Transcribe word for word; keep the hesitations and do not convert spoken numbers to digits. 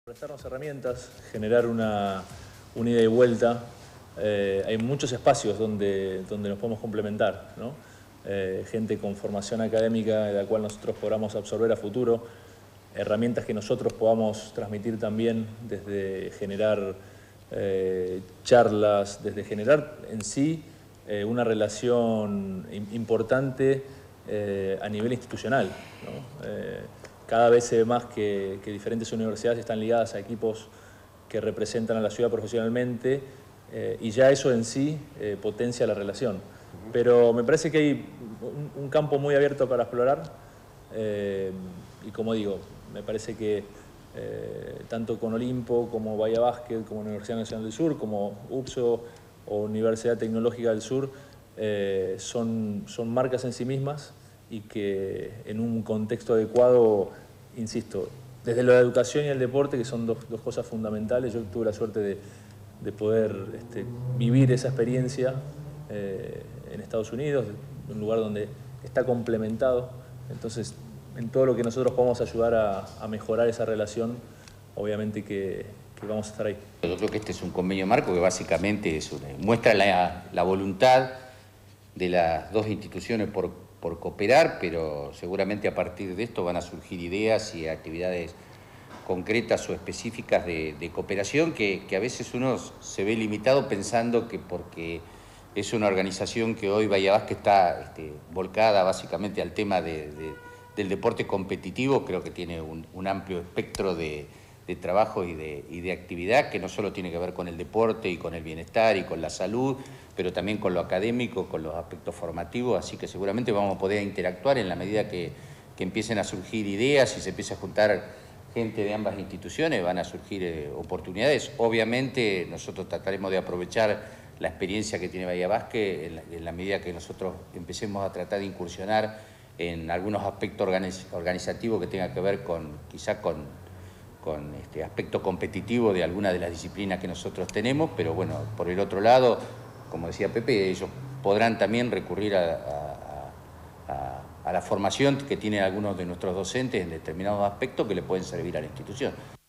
Prestarnos herramientas, generar una, una ida y vuelta. Eh, hay muchos espacios donde, donde nos podemos complementar, ¿no? Eh, gente con formación académica de la cual nosotros podamos absorber a futuro, herramientas que nosotros podamos transmitir también desde generar eh, charlas, desde generar en sí eh, una relación importante eh, a nivel institucional, ¿no? Eh, Cada vez se ve más que, que diferentes universidades están ligadas a equipos que representan a la ciudad profesionalmente eh, y ya eso en sí eh, potencia la relación. Pero me parece que hay un, un campo muy abierto para explorar eh, y como digo, me parece que eh, tanto con Olimpo como Bahía Básquet, como Universidad Nacional del Sur, como U P S O o Universidad Tecnológica del Sur eh, son, son marcas en sí mismas y que en un contexto adecuado, insisto, desde la educación y el deporte, que son dos, dos cosas fundamentales, yo tuve la suerte de, de poder este, vivir esa experiencia eh, en Estados Unidos, un lugar donde está complementado, entonces en todo lo que nosotros podamos ayudar a, a mejorar esa relación, obviamente que, que vamos a estar ahí. Yo creo que este es un convenio marco que básicamente es una, muestra la, la voluntad de las dos instituciones por, por cooperar, pero seguramente a partir de esto van a surgir ideas y actividades concretas o específicas de, de cooperación que, que a veces uno se ve limitado pensando que porque es una organización que hoy Bahía Básquet está este, volcada básicamente al tema de, de, del deporte competitivo, creo que tiene un, un amplio espectro de, de trabajo y de, y de actividad que no solo tiene que ver con el deporte y con el bienestar y con la salud, pero también con lo académico, con los aspectos formativos, así que seguramente vamos a poder interactuar en la medida que, que empiecen a surgir ideas y se empiece a juntar gente de ambas instituciones, van a surgir eh, oportunidades. Obviamente nosotros trataremos de aprovechar la experiencia que tiene Bahía Básquet en la, en la medida que nosotros empecemos a tratar de incursionar en algunos aspectos organiz, organizativos que tengan que ver con, quizá con, con este aspecto competitivo de alguna de las disciplinas que nosotros tenemos, pero bueno, por el otro lado, como decía Pepe, ellos podrán también recurrir a, a, a, a la formación que tienen algunos de nuestros docentes en determinados aspectos que le pueden servir a la institución.